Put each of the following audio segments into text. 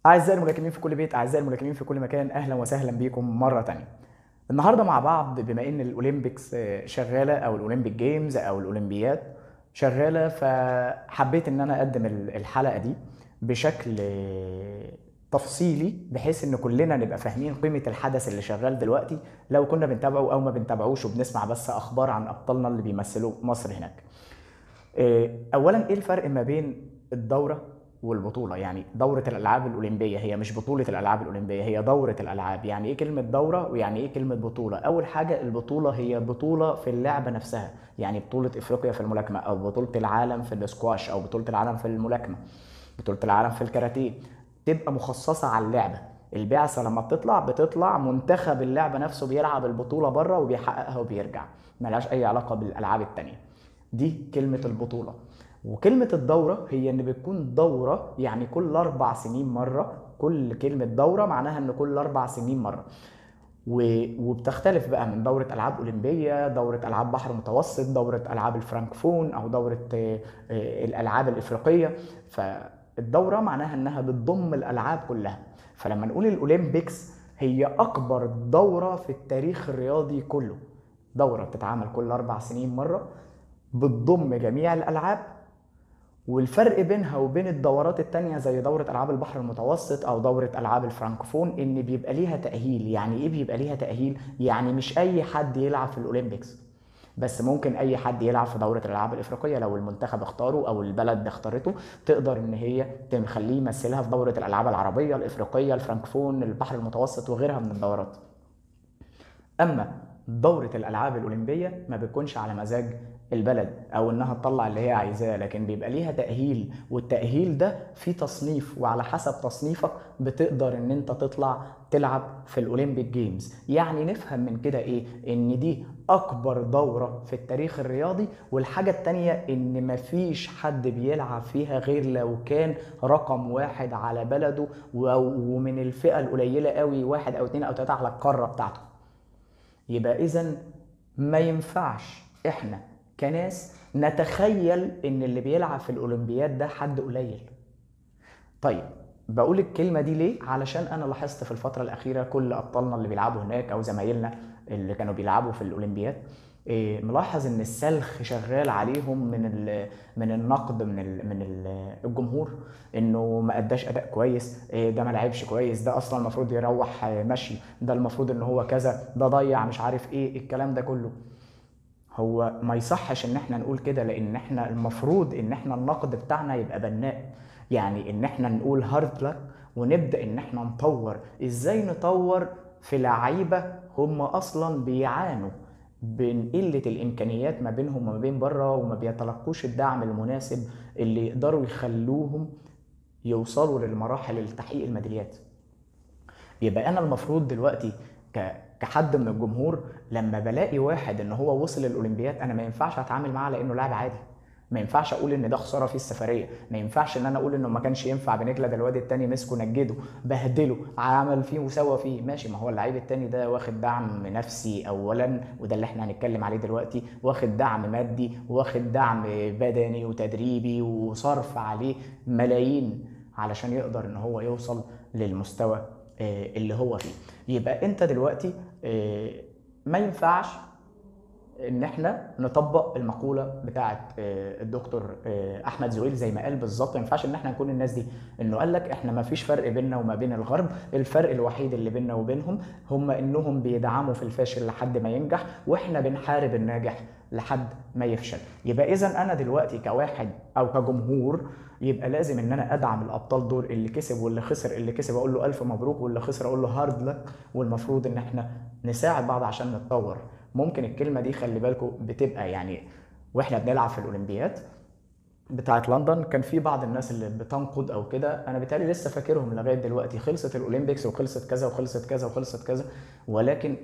أعزائي الملاكمين في كل بيت، أعزائي الملاكمين في كل مكان، أهلا وسهلا بيكم مرة تانية. النهاردة مع بعض بما إن الأولمبيكس شغالة أو الأولمبيك جيمز أو الأولمبياد شغالة، فحبيت إن أنا أقدم الحلقة دي بشكل تفصيلي بحيث إن كلنا نبقى فاهمين قيمة الحدث اللي شغال دلوقتي لو كنا بنتابعه أو ما بنتابعوش وبنسمع بس أخبار عن أبطالنا اللي بيمثلوا مصر هناك. اولا ايه الفرق ما بين الدوره والبطوله؟ يعني دوره الالعاب الاولمبيه هي مش بطوله الالعاب الاولمبيه، هي دوره الالعاب. يعني ايه كلمه دوره ويعني ايه كلمه بطوله؟ اول حاجه البطوله هي بطوله في اللعبه نفسها، يعني بطوله افريقيا في الملاكمه او بطوله العالم في الاسكواش او بطوله العالم في الملاكمه، بطوله العالم في الكاراتيه، تبقى مخصصه على اللعبه. البعثه لما بتطلع منتخب اللعبه نفسه بيلعب البطوله بره وبيحققها وبيرجع، ملهاش اي علاقه بالالعاب التانيه. دي كلمة البطولة. وكلمة الدورة هي ان بتكون دورة يعني كل 4 سنين مرة، كل كلمة دورة معناها ان كل 4 سنين مرة. وبتختلف بقى من دورة ألعاب أولمبية، دورة ألعاب بحر متوسط، دورة ألعاب الفرانكفون أو دورة الألعاب الإفريقية. فالدورة معناها انها بتضم الألعاب كلها. فلما نقول الأولمبيكس هي أكبر دورة في التاريخ الرياضي كله، دورة بتتعمل كل 4 سنين مرة، بتضم جميع الألعاب. والفرق بينها وبين الدورات التانية زي دورة ألعاب البحر المتوسط أو دورة ألعاب الفرانكفون إن بيبقى ليها تأهيل. يعني إيه بيبقى ليها تأهيل؟ يعني مش أي حد يلعب في الأولمبيكس، بس ممكن أي حد يلعب في دورة الألعاب الإفريقية لو المنتخب اختاره أو البلد اختارته، تقدر إن هي تخليه يمثلها في دورة الألعاب العربية الإفريقية الفرانكفون البحر المتوسط وغيرها من الدورات. اما دورة الالعاب الاولمبية ما بتكونش على مزاج البلد او انها تطلع اللي هي عايزاه، لكن بيبقى ليها تأهيل، والتأهيل ده فيه تصنيف، وعلى حسب تصنيفك بتقدر ان انت تطلع تلعب في الاولمبيك جيمز. يعني نفهم من كده ايه؟ ان دي اكبر دورة في التاريخ الرياضي. والحاجة التانية ان مفيش حد بيلعب فيها غير لو كان رقم واحد على بلده، ومن الفئة القليلة قوي، واحد او اتنين او تلاتة على القارة بتاعته. يبقى اذا ما ينفعش احنا كناس نتخيل ان اللي بيلعب في الاولمبياد ده حد قليل. طيب، بقول الكلمة دي ليه؟ علشان انا لاحظت في الفترة الاخيرة كل ابطالنا اللي بيلعبوا هناك او زمايلنا اللي كانوا بيلعبوا في الاولمبياد، ملاحظ ان السلخ شغال عليهم من النقد من الجمهور، انه ما اداش اداء كويس، ده ما لعبش كويس، ده اصلا المفروض يروح مشي، ده المفروض ان هو كذا، ده ضيع مش عارف ايه الكلام ده كله. هو ما يصحش ان احنا نقول كده، لان احنا المفروض ان احنا النقد بتاعنا يبقى بناء. يعني ان احنا نقول هارد لك ونبدا ان احنا نطور. ازاي نطور في لعيبه هم اصلا بيعانوا بين قله الامكانيات ما بينهم وما بين بره، وما بيتلقوش الدعم المناسب اللي يقدروا يخلوهم يوصلوا للمراحل لتحقيق الميداليات. يبقى انا المفروض دلوقتي كحد من الجمهور لما بلاقي واحد ان هو وصل الاولمبياد، انا ما ينفعش اتعامل معاه لانه لاعب عادي. ما ينفعش اقول ان ده خساره فيه السفريه، ما ينفعش ان انا اقول انه ما كانش ينفع بنجلة، ده الواد التاني مسكه نجده بهدله عمل فيه وسوى فيه. ماشي، ما هو اللعيب التاني ده واخد دعم نفسي اولا، وده اللي احنا هنتكلم عليه دلوقتي، واخد دعم مادي واخد دعم بدني وتدريبي وصرف عليه ملايين علشان يقدر ان هو يوصل للمستوى اللي هو فيه. يبقى انت دلوقتي ما ينفعش ان احنا نطبق المقوله بتاعه الدكتور احمد زويل زي ما قال بالظبط. ما ينفعش ان احنا نكون الناس دي، انه قال لك احنا ما فيش فرق بيننا وما بين الغرب، الفرق الوحيد اللي بيننا وبينهم هم انهم بيدعموا في الفاشل لحد ما ينجح، واحنا بنحارب الناجح لحد ما يفشل. يبقى اذا انا دلوقتي كواحد او كجمهور يبقى لازم ان انا ادعم الابطال دول، اللي كسب واللي خسر. اللي كسب اقول له الف مبروك، واللي خسر اقول له هارد لك. والمفروض ان احنا نساعد بعض عشان نتطور. ممكن الكلمه دي خلي بالكم بتبقى يعني واحنا بنلعب في الاولمبياد بتاعت لندن، كان في بعض الناس اللي بتنقد او كده، انا بالتالي لسه فاكرهم لغايه دلوقتي، خلصت الاولمبيكس وخلصت كذا وخلصت كذا وخلصت كذا، ولكن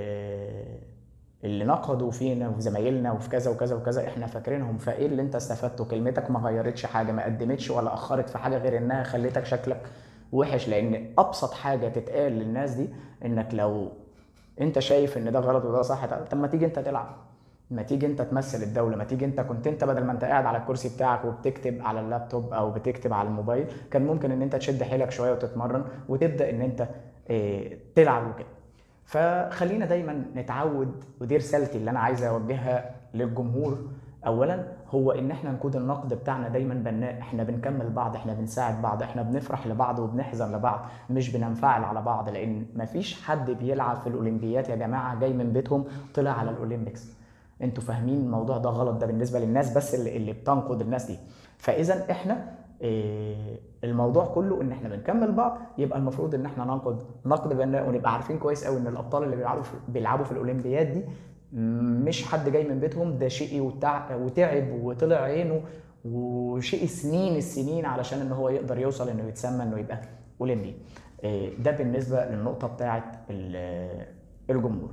اللي نقدوا فينا وفي زمايلنا وفي كذا وكذا وكذا احنا فاكرينهم. فايه اللي انت استفدته؟ كلمتك ما غيرتش حاجه، ما قدمتش ولا اخرت في حاجه غير انها خلتك شكلك وحش. لان ابسط حاجه تتقال للناس دي انك لو انت شايف ان ده غلط وده صح، طب ما تيجي انت تلعب، ما تيجي انت تمثل الدوله، ما تيجي انت كنت انت بدل ما انت قاعد على الكرسي بتاعك وبتكتب على اللابتوب او بتكتب على الموبايل، كان ممكن ان انت تشد حيلك شويه وتتمرن وتبدا ان انت تلعب وكده. فخلينا دايما نتعود، ودي رسالتي اللي انا عايز اوجهها للجمهور. اولا هو ان احنا نكون النقد بتاعنا دايما بناء، احنا بنكمل بعض، احنا بنساعد بعض، احنا بنفرح لبعض وبنحزن لبعض، مش بننفعل على بعض. لان مفيش حد بيلعب في الاولمبيات يا جماعه جاي من بيتهم طلع على الاولمبيكس. انتوا فاهمين الموضوع ده غلط، ده بالنسبه للناس بس اللي بتنقد الناس دي. فاذا احنا الموضوع كله ان احنا بنكمل بعض، يبقى المفروض ان احنا نقد بناء، ونبقى عارفين كويس قوي ان الابطال اللي بيلعبوا في الاولمبياد دي مش حد جاي من بيتهم، ده شقي وتعب وطلع عينه وشقي سنين السنين علشان ان هو يقدر يوصل انه يتسمى انه يبقى اولمبي. ده بالنسبه للنقطه بتاعه الجمهور.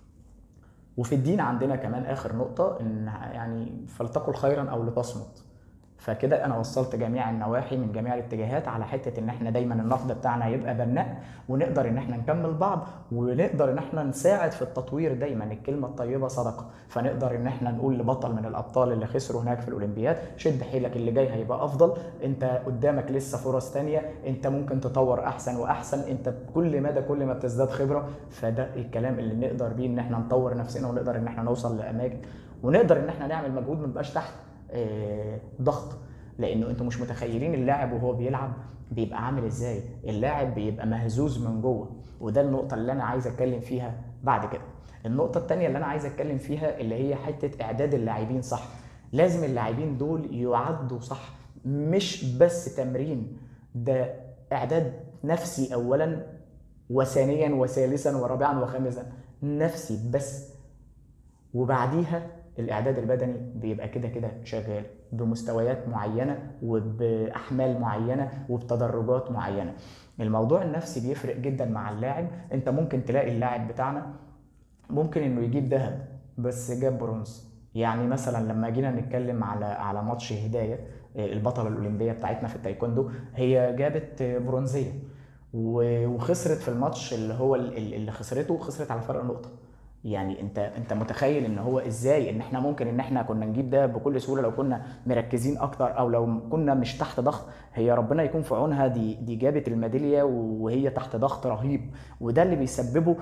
وفي الدين عندنا كمان اخر نقطه، ان يعني فلتقل خيرا او لتصمت. فكده انا وصلت جميع النواحي من جميع الاتجاهات على حته ان احنا دايما النقد بتاعنا يبقى بناء، ونقدر ان احنا نكمل بعض، ونقدر ان احنا نساعد في التطوير. دايما الكلمه الطيبه صدقه، فنقدر ان احنا نقول لبطل من الابطال اللي خسروا هناك في الاولمبياد شد حيلك، اللي جاي هيبقى افضل، انت قدامك لسه فرص تانية، انت ممكن تطور احسن واحسن، انت كل مدى كل ما بتزداد خبره. فده الكلام اللي نقدر بيه ان احنا نطور نفسنا، ونقدر ان احنا نوصل لاماكن، ونقدر ان احنا نعمل مجهود ما نبقاش تحت ضغط. لانه انتوا مش متخيلين اللاعب وهو بيلعب بيبقى عامل ازاي، اللاعب بيبقى مهزوز من جوه. وده النقطه اللي انا عايز اتكلم فيها بعد كده. النقطه الثانيه اللي انا عايز اتكلم فيها اللي هي حته اعداد اللاعبين صح. لازم اللاعبين دول يعدوا صح، مش بس تمرين، ده اعداد نفسي اولا وثانيا وثالثا ورابعا وخامسا، نفسي بس. وبعديها الاعداد البدني بيبقى كده كده شغال بمستويات معينه وباحمال معينه وبتدرجات معينه. الموضوع النفسي بيفرق جدا مع اللاعب. انت ممكن تلاقي اللاعب بتاعنا ممكن انه يجيب ذهب بس جاب برونز. يعني مثلا لما جينا نتكلم على ماتش هدايه، البطله الاولمبيه بتاعتنا في التايكوندو، هي جابت برونزيه وخسرت في الماتش اللي هو اللي خسرت على فرق نقطه. يعني انت متخيل ان هو ازاي ان احنا ممكن ان احنا كنا نجيب ده بكل سهوله لو كنا مركزين اكتر، او لو كنا مش تحت ضغط. هي ربنا يكون في عونها، دي جابت الميداليه وهي تحت ضغط رهيب. وده اللي بيسببه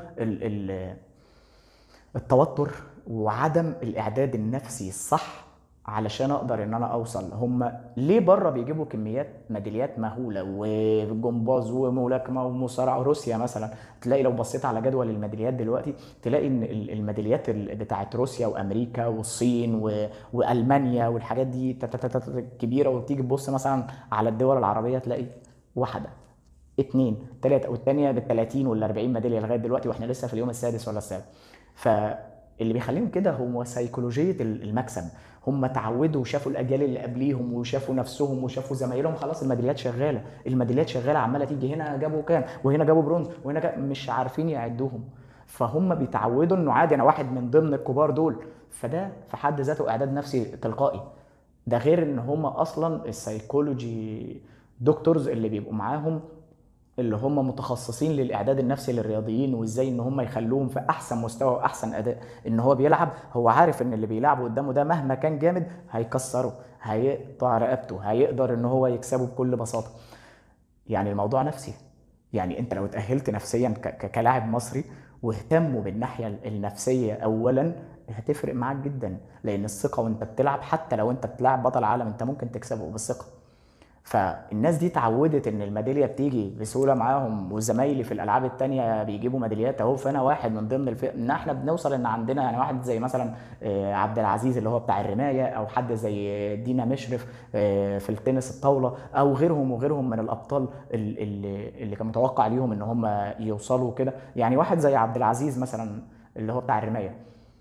التوتر وعدم الاعداد النفسي الصح علشان اقدر ان انا اوصل. هم ليه بره بيجيبوا كميات ميداليات مهوله، وجمباز وملاكمه ومصارعه؟ روسيا مثلا تلاقي لو بصيت على جدول الميداليات دلوقتي تلاقي ان الميداليات بتاعت روسيا وامريكا والصين والمانيا والحاجات دي كبيره. وتيجي تبص مثلا على الدول العربيه تلاقي واحده اتنين تلاته، والتانيه بال30 وال40 ميداليه لغايه دلوقتي، واحنا لسه في اليوم السادس ولا السابع. فاللي بيخليهم كده هو سيكولوجيه المكسب. هم اتعودوا وشافوا الاجيال اللي قبليهم وشافوا نفسهم وشافوا زمايلهم، خلاص الميداليات شغاله، الميداليات شغاله عماله تيجي، هنا جابوا كام وهنا جابوا برونز وهنا مش عارفين يعدوهم. فهم بيتعودوا انه عادي انا واحد من ضمن الكبار دول. فده في حد ذاته اعداد نفسي تلقائي. ده غير ان هم اصلا السيكولوجي دكتورز اللي بيبقوا معاهم، اللي هم متخصصين للاعداد النفسي للرياضيين، وازاي ان هم يخلوهم في احسن مستوى واحسن اداء. ان هو بيلعب هو عارف ان اللي بيلعبه قدامه ده مهما كان جامد هيكسره، هيقطع رقبته، هيقدر ان هو يكسبه بكل بساطه. يعني الموضوع نفسي. يعني انت لو اتأهلت نفسيا كلاعب مصري واهتموا بالناحيه النفسيه اولا، هتفرق معاك جدا. لان الثقه وانت بتلعب، حتى لو انت بتلعب بطل عالم انت ممكن تكسبه بالثقه. فالناس دي اتعودت ان الميداليه بتيجي بسهوله معاهم، وزمايلي في الالعاب التانية بيجيبوا ميداليات اهو. فانا واحد من ضمن ان احنا بنوصل ان عندنا يعني واحد زي مثلا عبد العزيز اللي هو بتاع الرمايه، او حد زي دينا مشرف في التنس الطاوله، او غيرهم وغيرهم من الابطال اللي كان متوقع ليهم ان هم يوصلوا كده. يعني واحد زي عبد العزيز مثلا اللي هو بتاع الرمايه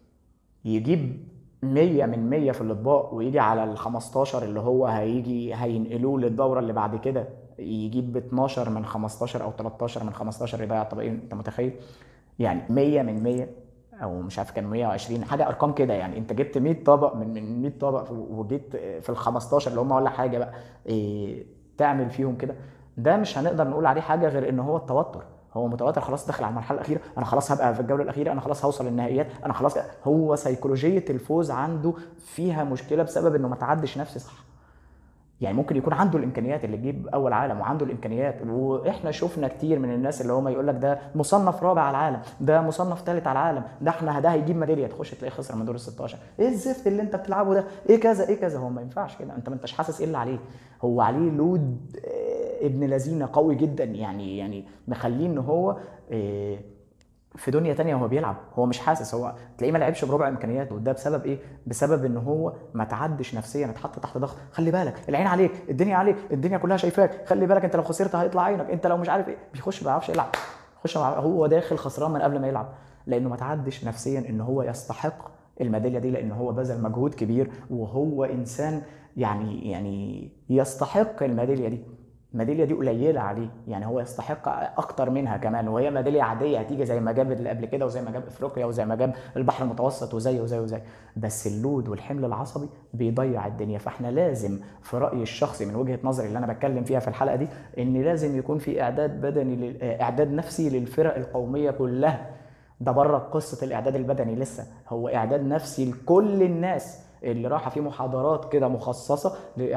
يجيب 100 من 100 في الاطباق، ويجي على ال 15 اللي هو هيجي هينقلوه للدوره اللي بعد كده يجيب 12 من 15 او 13 من 15 يضيع الطبقين. انت متخيل؟ يعني 100 من 100 او مش عارف كان 120 حاجه، ارقام كده. يعني انت جبت 100 طبق من 100 طبق وجيت في ال 15 اللي هم ولا حاجه بقى تعمل فيهم كده. ده مش هنقدر نقول عليه حاجه غير ان هو التوتر. هو متوتر خلاص، داخل على المرحله الاخيره، انا خلاص هبقى في الجوله الاخيره، انا خلاص هوصل للنهائيات، انا خلاص. هو سيكولوجيه الفوز عنده فيها مشكله بسبب انه ما تعدش نفسي صح. يعني ممكن يكون عنده الامكانيات اللي تجيب اول عالم، وعنده الامكانيات، واحنا شفنا كتير من الناس اللي هم يقول لك ده مصنف رابع على العالم، ده مصنف ثالث على العالم، ده هيجيب ميداليه، تخش تلاقيه خسر من دور ال 16. ايه الزفت اللي انت بتلعبه ده، ايه كذا ايه كذا. هو ما ينفعش كده، انت ما انتش حاسس ايه اللي عليه. هو عليه لود ابن لذينه قوي جدا، يعني مخليه ان هو في دنيا تانية وهو بيلعب. هو مش حاسس، هو تلاقيه ما لعبش بربع امكانياته. وده بسبب ايه؟ بسبب ان هو ما تعدش نفسيا، اتحط تحت ضغط. خلي بالك، العين عليك، الدنيا عليك، الدنيا كلها شايفاك، خلي بالك انت لو خسرت هيطلع عينك، انت لو مش عارف ايه. بيخش ما بيعرفش يلعب، هو داخل خسران من قبل ما يلعب، لانه ما تعدش نفسيا ان هو يستحق الميداليه دي، لان هو بذل مجهود كبير، وهو انسان يعني يستحق الميداليه دي. الميداليه دي قليله عليه، يعني هو يستحق اكتر منها كمان، وهي ميداليه عاديه هتيجي زي ما جاب اللي قبل كده، وزي ما جاب افريقيا، وزي ما جاب البحر المتوسط، وزي. بس اللود والحمل العصبي بيضيع الدنيا. فاحنا لازم، في رايي الشخصي من وجهه نظري اللي انا بتكلم فيها في الحلقه دي، ان لازم يكون في اعداد بدني، اعداد نفسي للفرق القوميه كلها. ده بره قصه الاعداد البدني لسه، هو اعداد نفسي لكل الناس اللي راحه في محاضرات كده مخصصه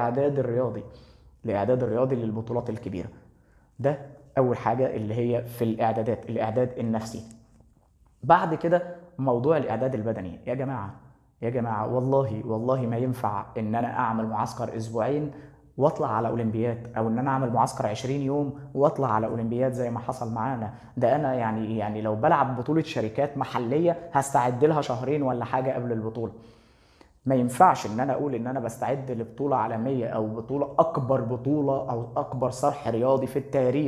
لاعداد الرياضي للبطولات الكبيره. ده اول حاجه اللي هي في الاعدادات، الاعداد النفسي. بعد كده موضوع الاعداد البدني. يا جماعه والله ما ينفع ان انا اعمل معسكر اسبوعين واطلع على اولمبياد، او ان انا اعمل معسكر 20 يوم واطلع على اولمبياد زي ما حصل معانا. ده انا يعني لو بلعب بطوله شركات محليه هستعد لها شهرين ولا حاجه قبل البطوله. ما ينفعش ان انا اقول ان انا بستعد لبطوله عالميه، او اكبر بطوله، او اكبر صرح رياضي في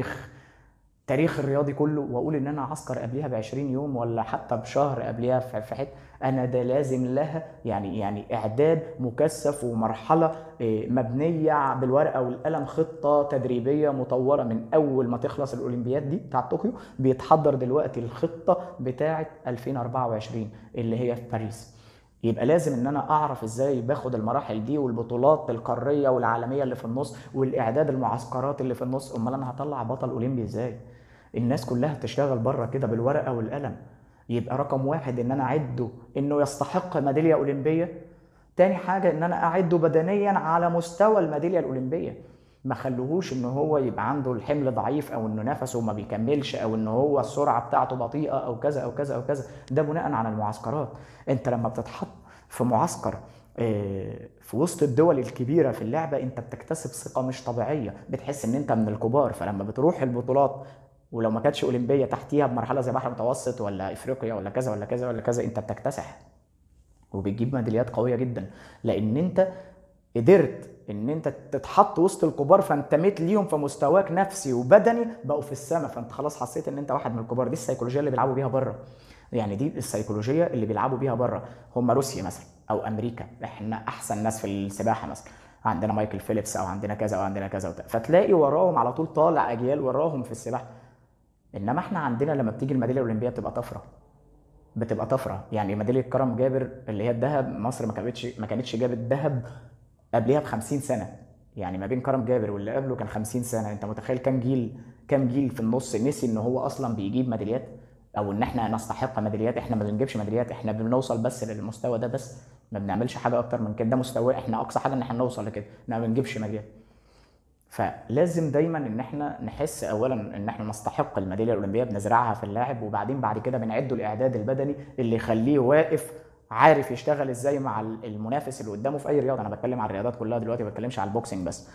تاريخ الرياضي كله، واقول ان انا عسكر قبليها ب 20 يوم ولا حتى بشهر قبليها في حته. انا ده لازم لها يعني اعداد مكثف، ومرحله مبنيه بالورقه والقلم، خطه تدريبيه مطوره من اول ما تخلص الاولمبياد دي بتاعه طوكيو. بيتحضر دلوقتي الخطه بتاعه 2024 اللي هي في باريس. يبقى لازم ان انا اعرف ازاي باخد المراحل دي، والبطولات القاريه والعالميه اللي في النص، والاعداد المعسكرات اللي في النص. امال انا هطلع بطل اولمبي ازاي؟ الناس كلها بتشتغل بره كده بالورقه والقلم. يبقى رقم واحد ان انا اعده انه يستحق ميداليه اولمبيه. تاني حاجه ان انا اعده بدنيا على مستوى الميداليه الاولمبيه. ما خلوهوش ان هو يبقى عنده الحمل ضعيف، او انه نفسه ما بيكملش، او ان هو السرعه بتاعته بطيئه، او كذا او كذا او كذا. ده بناء على المعسكرات. انت لما بتتحط في معسكر في وسط الدول الكبيره في اللعبه، انت بتكتسب ثقه مش طبيعيه، بتحس ان انت من الكبار. فلما بتروح البطولات، ولو ما كانتش اولمبيه تحتيها بمرحله زي بحر متوسط ولا افريقيا ولا كذا ولا كذا ولا كذا، انت بتكتسح وبتجيب ميداليات قويه جدا، لان انت قدرت ان انت تتحط وسط الكبار، فانتميت ليهم، فمستواك نفسي وبدني بقوا في السماء، فانت خلاص حسيت ان انت واحد من الكبار. دي السيكولوجيه اللي بيلعبوا بيها بره. يعني دي السيكولوجيه اللي بيلعبوا بيها بره. هم روسيا مثلا او امريكا، احنا احسن ناس في السباحه مثلا، عندنا مايكل فيليبس، او عندنا كذا، او عندنا كذا فتلاقي وراهم على طول طالع اجيال وراهم في السباحه. انما احنا عندنا لما بتيجي الميداليه الاولمبيه بتبقى طفره. يعني ميداليه كرم جابر اللي هي الذهب، مصر ما كانتش جابت ذهب قبلها ب 50 سنه. يعني ما بين كرم جابر واللي قبله كان 50 سنه. انت متخيل كام جيل في النص نسي ان هو اصلا بيجيب ميداليات، او ان احنا نستحق ميداليات؟ احنا ما بنجيبش ميداليات، احنا بنوصل بس للمستوى ده بس، ما بنعملش حاجه اكتر من كده. ده مستوى احنا، اقصى حاجه ان احنا نوصل لكده، احنا ما بنجيبش ميداليات. فلازم دايما ان احنا نحس اولا ان احنا نستحق الميداليه الاولمبيه، بنزرعها في اللاعب، وبعدين بعد كده بنعده الاعداد البدني اللي يخليه واقف عارف يشتغل ازاي مع المنافس اللي قدامه في اي رياضه. انا بتكلم عن الرياضات كلها دلوقتي، ما بتكلمش على البوكسنج بس.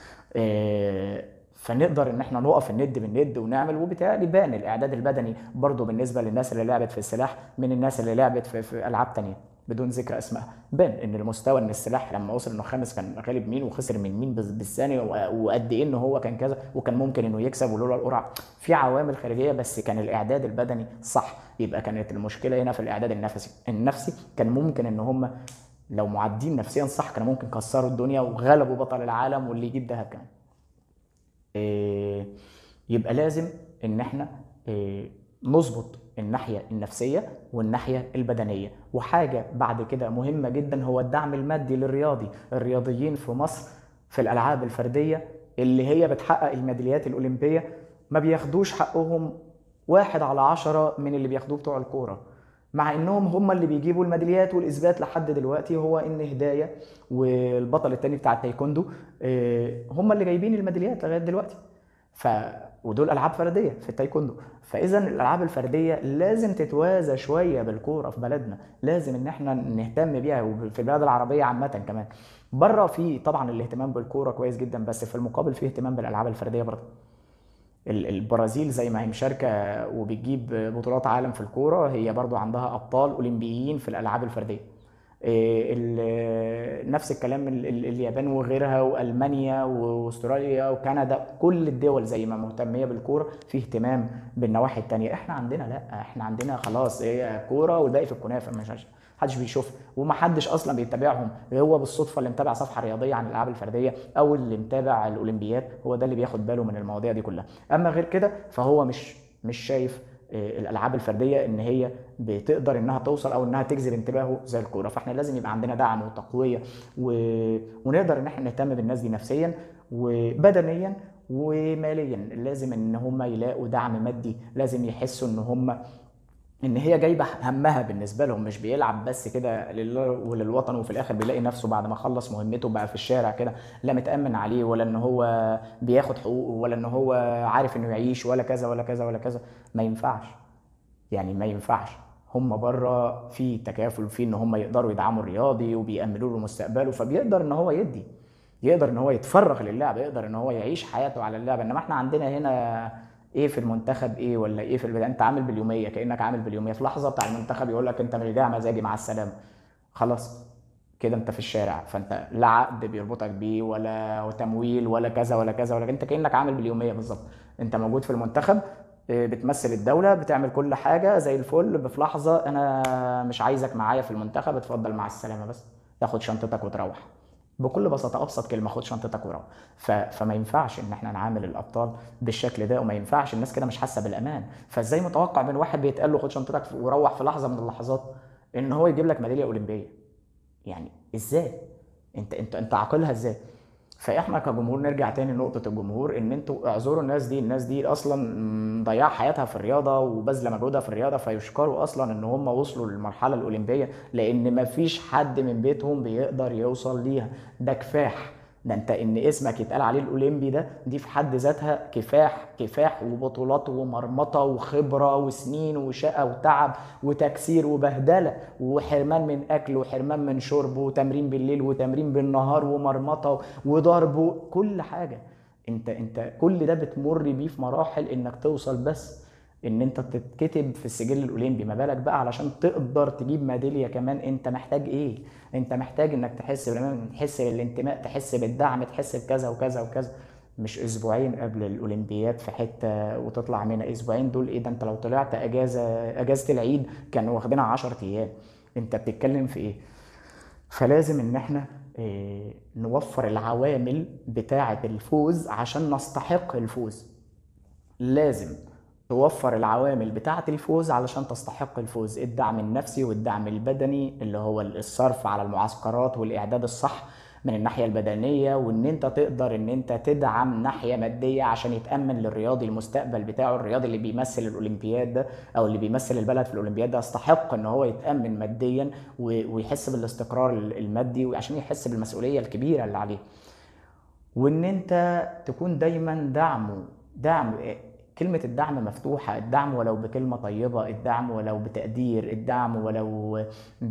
فنقدر ان احنا نقف الند بالند ونعمل. وبالتالي بان الاعداد البدني برضو بالنسبه للناس اللي لعبت في السلاح من الناس اللي لعبت في العاب تانية بدون ذكر اسماء، بان ان المستوى، ان السلاح لما وصل انه خامس كان غالب مين وخسر من مين بالثانيه، وقد ايه ان هو كان كذا، وكان ممكن انه يكسب ولولا القرعه. في عوامل خارجيه، بس كان الاعداد البدني صح. يبقى كانت المشكله هنا في الاعداد النفسي كان ممكن ان هم لو معدين نفسيا صح كانوا ممكن كسروا الدنيا وغلبوا بطل العالم واللي يجيب ذهب كمان. يبقى لازم ان احنا نظبط الناحيه النفسيه والناحيه البدنيه. وحاجه بعد كده مهمه جدا هو الدعم المادي الرياضيين في مصر في الالعاب الفرديه اللي هي بتحقق الميداليات الاولمبيه ما بياخدوش حقهم 1 على 10 من اللي بياخدوه بتوع الكوره، مع انهم هم اللي بيجيبوا الميداليات. والاثبات لحد دلوقتي هو ان هدايه والبطل التاني بتاع التايكوندو هم اللي جايبين الميداليات لغايه دلوقتي. ف ودول العاب فرديه في التايكوندو. فاذا الالعاب الفرديه لازم تتوازى شويه بالكوره في بلدنا، لازم ان احنا نهتم بيها، وفي البلاد العربيه عامه كمان. بره في طبعا الاهتمام بالكوره كويس جدا، بس في المقابل في اهتمام بالالعاب الفرديه برضه. البرازيل زي ما هي مشاركه وبتجيب بطولات عالم في الكوره، هي برضو عندها ابطال اولمبيين في الالعاب الفرديه. نفس الكلام اليابان وغيرها، والمانيا واستراليا وكندا، كل الدول زي ما مهتميه بالكوره في اهتمام بالنواحي التانية. احنا عندنا لا، احنا عندنا خلاص هي كوره والباقي في الكنافه، مش محدش بيشوف ومحدش اصلا بيتابعهم. هو بالصدفه اللي متابع صفحه رياضيه عن الالعاب الفرديه او اللي متابع الاولمبياد هو ده اللي بياخد باله من المواضيع دي كلها. اما غير كده فهو مش شايف الالعاب الفرديه ان هي بتقدر انها توصل او انها تجذب انتباهه زي الكوره. فاحنا لازم يبقى عندنا دعم وتقويه ونقدر ان احنا نهتم بالناس دي نفسيا وبدنيا وماليا. لازم ان هم يلاقوا دعم مادي، لازم يحسوا ان هم ان هي جايبه همها بالنسبه لهم، مش بيلعب بس كده لله وللوطن وفي الاخر بيلاقي نفسه بعد ما خلص مهمته بقى في الشارع كده لا متامن عليه، ولا ان هو بياخد حقوقه، ولا ان هو عارف انه يعيش، ولا كذا ولا كذا ولا كذا. ما ينفعش، يعني ما ينفعش. هم بره في تكافل في ان هم يقدروا يدعموا الرياضي وبيأمنوا له مستقبله، فبيقدر ان هو يقدر ان هو يتفرغ للعب، يقدر ان هو يعيش حياته على اللعبه. انما احنا عندنا هنا ايه في المنتخب ايه ولا ايه في البداية، انت عامل باليوميه، كانك عامل باليوميه في لحظه بتاع المنتخب يقول لك انت مش جاي مزاجي مع السلامه، خلاص كده انت في الشارع. فانت لا عقد بيربطك بيه ولا تمويل ولا كذا ولا كذا ولا انت كانك عامل باليوميه بالظبط. انت موجود في المنتخب بتمثل الدوله، بتعمل كل حاجه زي الفل، في لحظه انا مش عايزك معايا في المنتخب، اتفضل مع السلامه، بس تاخد شنطتك وتروح. بكل بساطه، ابسط كلمه، خد شنطتك وروح. فما ينفعش ان احنا نعامل الابطال بالشكل ده، وما ينفعش الناس كده مش حاسه بالامان. فازاي متوقع من واحد بيتقال له خد شنطتك وروح في لحظه من اللحظات ان هو يجيب لك ميداليه اولمبيه؟ يعني ازاي؟ انت عاقلها ازاي؟ فاحنا كجمهور نرجع تاني لنقطه الجمهور، ان انتوا اعذروا الناس دي. الناس دي اصلا مضيعه حياتها في الرياضه وبذله مجهودها في الرياضه، فيشكروا اصلا ان هم وصلوا للمرحله الاولمبيه، لان مفيش حد من بيتهم بيقدر يوصل ليها. ده كفاح، ده انت ان اسمك يتقال عليه الاولمبي ده، دي في حد ذاتها كفاح، كفاح وبطولات ومرمطه وخبره وسنين وشقه وتعب وتكسير وبهدله وحرمان من اكل وحرمان من شرب وتمرين بالليل وتمرين بالنهار ومرمطه وضرب كل حاجه. انت كل ده بتمر بيه في مراحل انك توصل بس ان انت تتكتب في السجل الاولمبي، ما بالك بقى علشان تقدر تجيب ميداليه كمان. انت محتاج ايه؟ انت محتاج انك تحس بالامان، تحس بالانتماء، تحس بالدعم، تحس بكذا وكذا وكذا. مش اسبوعين قبل الاولمبياد في حته وتطلع منها. اسبوعين دول ايه؟ ده انت لو طلعت اجازه العيد كانوا واخدينها 10 ايام. انت بتتكلم في ايه؟ فلازم ان احنا نوفر العوامل بتاعه الفوز عشان نستحق الفوز. لازم توفر العوامل بتاعة الفوز علشان تستحق الفوز. الدعم النفسي والدعم البدني اللي هو الصرف على المعسكرات والإعداد الصح من الناحية البدنية، وان انت تقدر ان انت تدعم ناحية مادية عشان يتأمن للرياضي المستقبل بتاعه. الرياضي اللي بيمثل الأولمبياد ده او اللي بيمثل البلد في الأولمبياد ده يستحق ان هو يتأمن ماديا ويحس بالاستقرار المادي، وعشان يحس بالمسؤولية الكبيرة اللي عليه. وان انت تكون دايما دعم. كلمة الدعم مفتوحة، الدعم ولو بكلمة طيبة، الدعم ولو بتقدير، الدعم ولو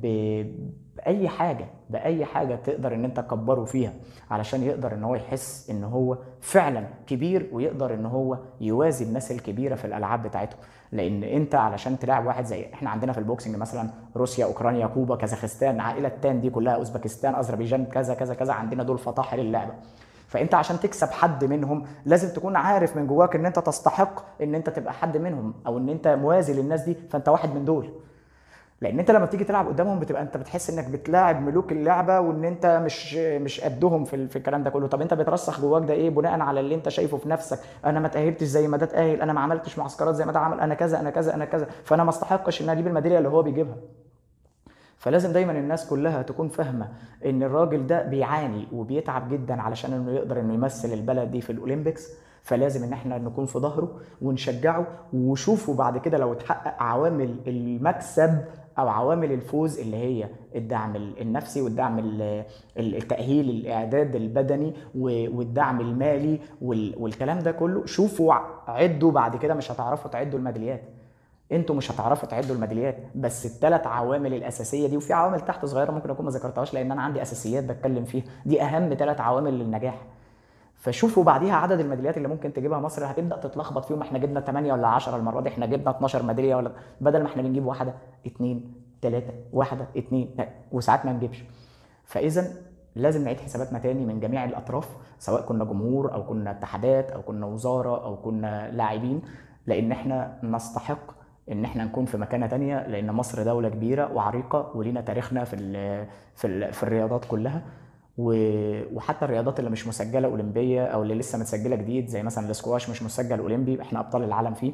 بأي حاجة، بأي حاجة تقدر ان انت تكبره فيها علشان يقدر ان هو يحس ان هو فعلا كبير، ويقدر ان هو يوازي الناس الكبيرة في الالعاب بتاعتهم. لان انت علشان تلاعب واحد زي احنا عندنا في البوكسنج مثلا روسيا، اوكرانيا، كوبا، كازاخستان، عائلة تان دي كلها، اوزبكستان، اذربيجان، كذا كذا كذا، عندنا دول فطاحل اللعبة. فانت عشان تكسب حد منهم لازم تكون عارف من جواك ان انت تستحق ان انت تبقى حد منهم، او ان انت موازي للناس دي، فانت واحد من دول. لان انت لما بتيجي تلعب قدامهم بتبقى انت بتحس انك بتلاعب ملوك اللعبه، وان انت مش قدهم في الكلام ده كله. طب انت بترسخ جواك ده ايه بناء على اللي انت شايفه في نفسك؟ انا ما تاهلتش زي ما ده تاهل، انا ما عملتش معسكرات زي ما ده عمل، انا كذا انا كذا انا كذا، فانا ما استحقش ان اجيب الميداليه اللي هو بيجيبها. فلازم دايما الناس كلها تكون فاهمه ان الراجل ده بيعاني وبيتعب جدا علشان انه يقدر انه يمثل البلد دي في الاولمبيكس. فلازم ان احنا نكون في ظهره ونشجعه، وشوفوا بعد كده لو اتحقق عوامل المكسب او عوامل الفوز اللي هي الدعم النفسي والدعم التأهيل الاعداد البدني والدعم المالي والكلام ده كله. شوفوا عدوا بعد كده، مش هتعرفوا تعدوا الميداليات، انتوا مش هتعرفوا تعدوا الميداليات، بس الثلاث عوامل الاساسيه دي، وفي عوامل تحت صغيره ممكن اكون ما ذكرتهاش لان انا عندي اساسيات بتكلم فيها، دي اهم ثلاث عوامل للنجاح. فشوفوا بعديها عدد الميداليات اللي ممكن تجيبها مصر، هتبدا تتلخبط فيهم، احنا جبنا 8 ولا 10 المره دي، احنا جبنا 12 ميداليه ولا، بدل ما احنا بنجيب واحده اثنين ثلاثه، واحده اثنين، وساعات ما نجيبش. فاذا لازم نعيد حساباتنا تاني من جميع الاطراف، سواء كنا جمهور او كنا اتحادات او كنا وزاره او كنا لاعبين، لان احنا نستحق ان احنا نكون في مكانه تانية، لان مصر دوله كبيره وعريقه ولينا تاريخنا في الرياضات كلها. وحتى الرياضات اللي مش مسجله اولمبيه او اللي لسه متسجله جديد، زي مثلا الاسكواش مش مسجل اولمبي، احنا ابطال العالم فيه،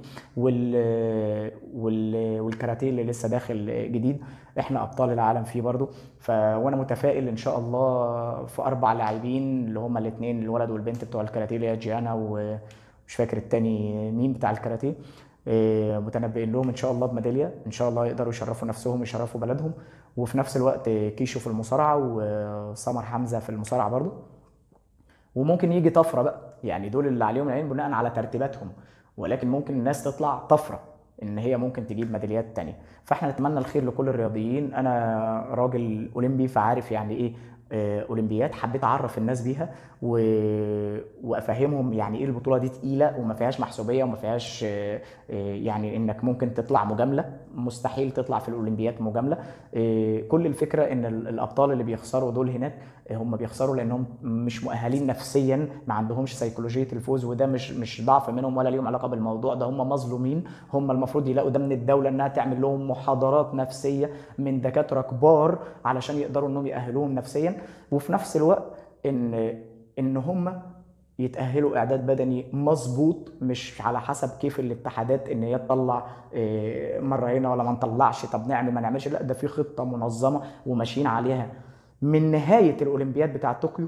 والكاراتيه اللي لسه داخل جديد احنا ابطال العالم فيه برضو. وانا متفائل ان شاء الله في 4 لاعبين اللي هم الاثنين الولد والبنت بتوع الكاراتيه، اللي هي جيانا ومش فاكر التاني مين بتاع الكاراتيه، متنبئين لهم ان شاء الله بميداليه، ان شاء الله يقدروا يشرفوا نفسهم ويشرفوا بلدهم. وفي نفس الوقت كيشو في المصارعه وسمر حمزه في المصارعه برضو. وممكن يجي طفره بقى، يعني دول اللي عليهم العين بناء على ترتيباتهم، ولكن ممكن الناس تطلع طفره ان هي ممكن تجيب ميداليات تانية. فاحنا نتمنى الخير لكل الرياضيين. انا راجل اولمبي فعارف يعني ايه اولمبيات، حبيت اعرف الناس بيها وافهمهم يعني ايه البطوله دي تقيله وما فيهاش محسوبيه وما فيهاش يعني انك ممكن تطلع مجامله، مستحيل تطلع في الاولمبيات مجامله. كل الفكره ان الابطال اللي بيخسروا دول هناك هم بيخسروا لانهم مش مؤهلين نفسيا، ما عندهمش سيكولوجيه الفوز، وده مش ضعف منهم ولا ليهم علاقه بالموضوع ده، هم مظلومين. هم المفروض يلاقوا ده من الدوله انها تعمل لهم محاضرات نفسيه من دكاتره كبار علشان يقدروا انهم يأهلوهم نفسيا، وفي نفس الوقت ان هم يتأهلوا اعداد بدني مظبوط، مش على حسب كيف الاتحادات ان هي تطلع مره هنا ولا ما نطلعش، طب نعمل ما نعملش، لا ده في خطه منظمه وماشيين عليها من نهايه الاولمبياد بتاع طوكيو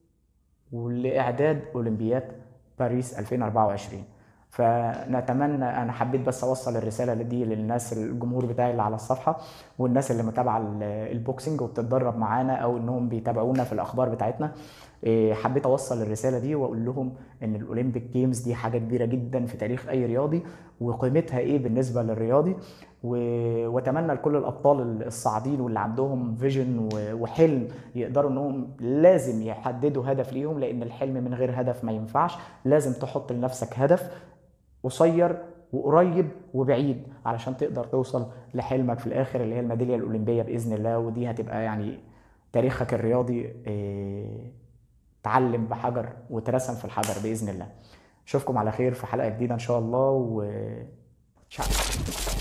ولاعداد اولمبياد باريس 2024. فنتمنى، انا حبيت بس اوصل الرساله دي للناس الجمهور بتاعي اللي على الصفحه والناس اللي متابعه البوكسنج وبتتدرب معانا او انهم بيتابعونا في الاخبار بتاعتنا. حبيت اوصل الرساله دي واقول لهم ان الاولمبيك جيمز دي حاجه كبيره جدا في تاريخ اي رياضي، وقيمتها ايه بالنسبه للرياضي. واتمنى لكل الابطال الصاعدين واللي عندهم فيجن وحلم يقدروا انهم لازم يحددوا هدف ليهم، لان الحلم من غير هدف ما ينفعش. لازم تحط لنفسك هدف قصير وقريب وبعيد علشان تقدر توصل لحلمك في الاخر اللي هي الميداليه الاولمبيه باذن الله. ودي هتبقى يعني تاريخك الرياضي اتعلم بحجر واترسم في الحجر باذن الله. اشوفكم على خير في حلقه جديده ان شاء الله، و